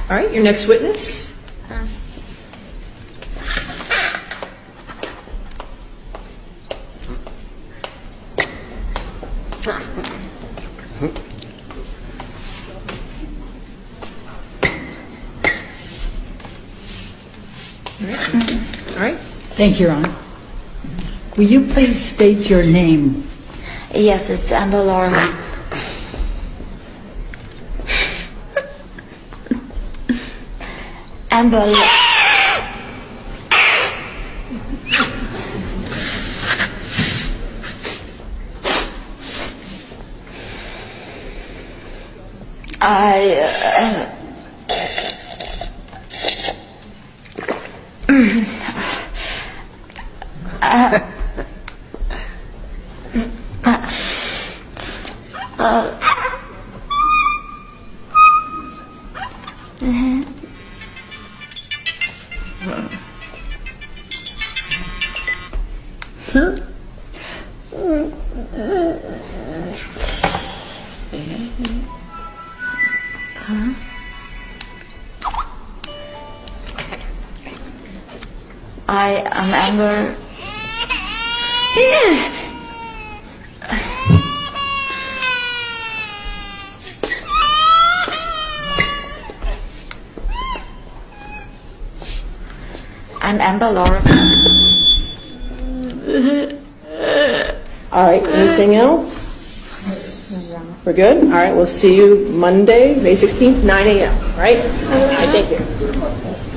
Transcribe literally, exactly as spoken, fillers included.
All right, your next witness. Uh. All right. Thank you, Your Honor. Will you please state your name? Yes, it's Amber Laura. Amber. I. Uh, uh, uh, uh, I am Amber. I'm Amber Laura. All right, anything else? We're good? All right, we'll see you Monday, May sixteenth, nine A M, right? All right, thank you.